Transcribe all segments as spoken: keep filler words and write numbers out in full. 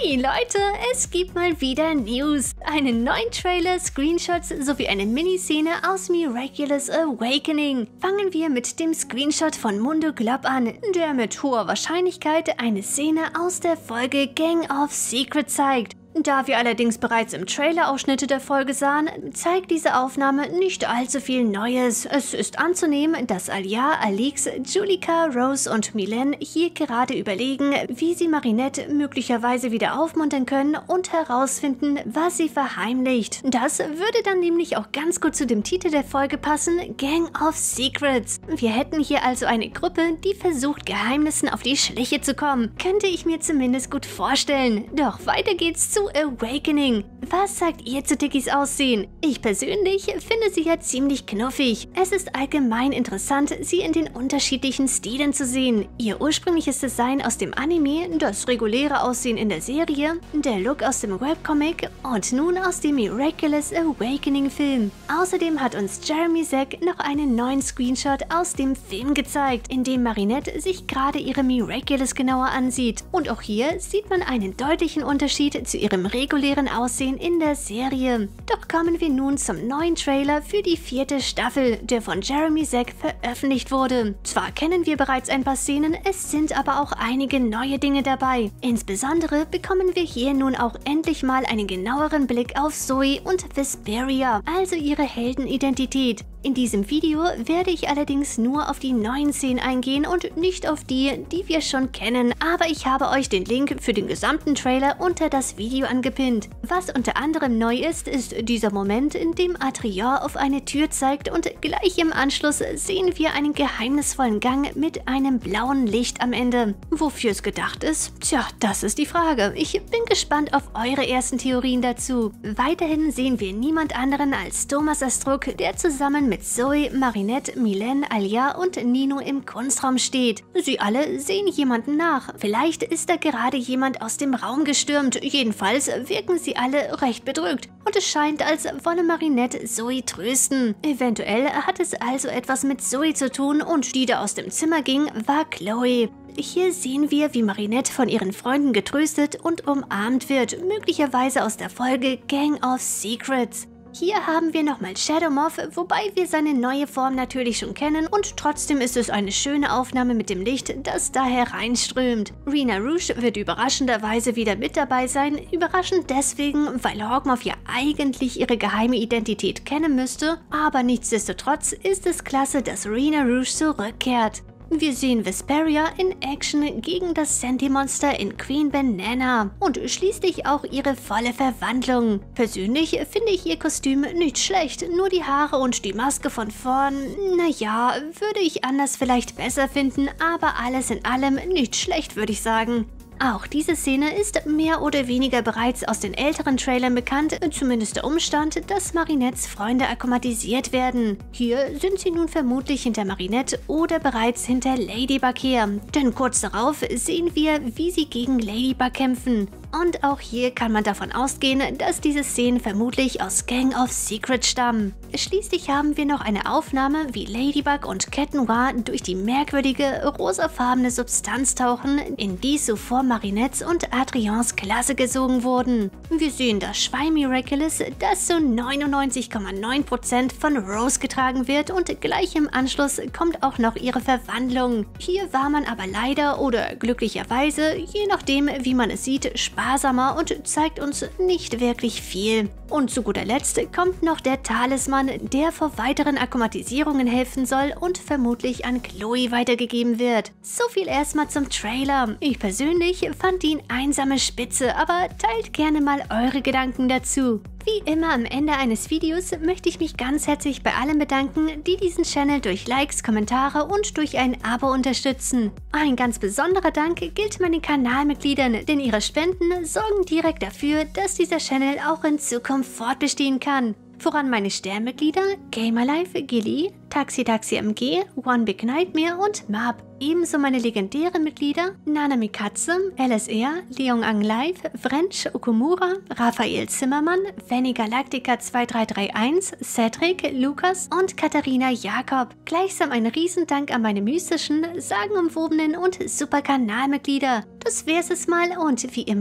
Hey Leute, es gibt mal wieder News. Einen neuen Trailer, Screenshots sowie eine Miniszene aus Miraculous Awakening. Fangen wir mit dem Screenshot von Mundo Glob an, der mit hoher Wahrscheinlichkeit eine Szene aus der Folge Gang of Secrets zeigt. Da wir allerdings bereits im Trailer Ausschnitte der Folge sahen, zeigt diese Aufnahme nicht allzu viel Neues. Es ist anzunehmen, dass Alia, Alix, Julika, Rose und Milan hier gerade überlegen, wie sie Marinette möglicherweise wieder aufmuntern können und herausfinden, was sie verheimlicht. Das würde dann nämlich auch ganz gut zu dem Titel der Folge passen, Gang of Secrets. Wir hätten hier also eine Gruppe, die versucht, Geheimnissen auf die Schliche zu kommen. Könnte ich mir zumindest gut vorstellen. Doch weiter geht's zu Awakening. Was sagt ihr zu Tikkis Aussehen? Ich persönlich finde sie ja ziemlich knuffig. Es ist allgemein interessant, sie in den unterschiedlichen Stilen zu sehen. Ihr ursprüngliches Design aus dem Anime, das reguläre Aussehen in der Serie, der Look aus dem Webcomic und nun aus dem Miraculous Awakening Film. Außerdem hat uns Jeremy Zek noch einen neuen Screenshot aus dem Film gezeigt, in dem Marinette sich gerade ihre Miraculous genauer ansieht. Und auch hier sieht man einen deutlichen Unterschied zu ihrem regulären Aussehen in der Serie. Doch kommen wir nun zum neuen Trailer für die vierte Staffel, der von Jeremy Zek veröffentlicht wurde. Zwar kennen wir bereits ein paar Szenen, es sind aber auch einige neue Dinge dabei. Insbesondere bekommen wir hier nun auch endlich mal einen genaueren Blick auf Zoe und Vesperia, also ihre Heldenidentität. In diesem Video werde ich allerdings nur auf die neuen Szenen eingehen und nicht auf die, die wir schon kennen, aber ich habe euch den Link für den gesamten Trailer unter das Video angepinnt. Was unter anderem neu ist, ist dieser Moment, in dem Atrior auf eine Tür zeigt und gleich im Anschluss sehen wir einen geheimnisvollen Gang mit einem blauen Licht am Ende. Wofür es gedacht ist? Tja, das ist die Frage. Ich bin gespannt auf eure ersten Theorien dazu. Weiterhin sehen wir niemand anderen als Thomas Astruc, der zusammen mit Zoe, Marinette, Milan, Alia und Nino im Kunstraum steht. Sie alle sehen jemanden nach. Vielleicht ist da gerade jemand aus dem Raum gestürmt. Jedenfalls wirken sie alle recht bedrückt. Und es scheint, als wolle Marinette Zoe trösten. Eventuell hat es also etwas mit Zoe zu tun und die da aus dem Zimmer ging, war Chloe. Hier sehen wir, wie Marinette von ihren Freunden getröstet und umarmt wird, möglicherweise aus der Folge Gang of Secrets. Hier haben wir nochmal Shadow Moth, wobei wir seine neue Form natürlich schon kennen und trotzdem ist es eine schöne Aufnahme mit dem Licht, das da hereinströmt. Rena Rouge wird überraschenderweise wieder mit dabei sein, überraschend deswegen, weil Hawkmoth ja eigentlich ihre geheime Identität kennen müsste, aber nichtsdestotrotz ist es klasse, dass Rena Rouge zurückkehrt. Wir sehen Vesperia in Action gegen das Sentimonster in Queen Banana und schließlich auch ihre volle Verwandlung. Persönlich finde ich ihr Kostüm nicht schlecht, nur die Haare und die Maske von vorn, naja, würde ich anders vielleicht besser finden, aber alles in allem nicht schlecht, würde ich sagen. Auch diese Szene ist mehr oder weniger bereits aus den älteren Trailern bekannt, zumindest der Umstand, dass Marinettes Freunde akkumatisiert werden. Hier sind sie nun vermutlich hinter Marinette oder bereits hinter Ladybug her, denn kurz darauf sehen wir, wie sie gegen Ladybug kämpfen. Und auch hier kann man davon ausgehen, dass diese Szenen vermutlich aus Gang of Secrets stammen. Schließlich haben wir noch eine Aufnahme, wie Ladybug und Cat Noir durch die merkwürdige, rosafarbene Substanz tauchen, in die zuvor Marinettes und Adrians Klasse gesogen wurden. Wir sehen das Schwein Miraculous, das zu neunundneunzig Komma neun Prozent von Rose getragen wird und gleich im Anschluss kommt auch noch ihre Verwandlung. Hier war man aber leider oder glücklicherweise, je nachdem wie man es sieht, sparsamer und zeigt uns nicht wirklich viel. Und zu guter Letzt kommt noch der Talisman, der vor weiteren Akkumatisierungen helfen soll und vermutlich an Chloe weitergegeben wird. So viel erstmal zum Trailer. Ich persönlich fand ihn einsame Spitze, aber teilt gerne mal eure Gedanken dazu. Wie immer am Ende eines Videos möchte ich mich ganz herzlich bei allen bedanken, die diesen Channel durch Likes, Kommentare und durch ein Abo unterstützen. Ein ganz besonderer Dank gilt meinen Kanalmitgliedern, denn ihre Spenden sorgen direkt dafür, dass dieser Channel auch in Zukunft fortbestehen kann. Voran meine Sternmitglieder Gamerlife, Gilly, Taxi Taxi M G, One Big Nightmare und Mab. Ebenso meine legendären Mitglieder Nanami Katze, L S R, Leon Ang Live, French Okumura, Raphael Zimmermann, Fanny Galactica zwei drei drei eins, Cedric, Lukas und Katharina Jakob. Gleichsam ein Riesendank an meine mystischen, sagenumwobenen und super Kanalmitglieder. Das wär's es mal und wie immer,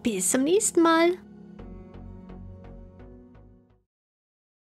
bis zum nächsten Mal.